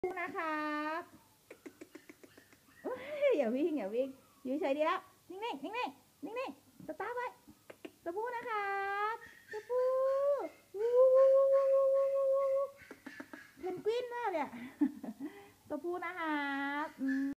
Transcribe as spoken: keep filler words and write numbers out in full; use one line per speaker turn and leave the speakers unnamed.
นะครับอย่าวิ่งอย่าวิ่งอยู่เฉยดีแล้วนิ่งๆนิ่งๆนิ่งๆสตาร์ทไว้ตัวผู้นะครับตัวผู้เพนกวินมากเนี่ยตัวผู้นะครับ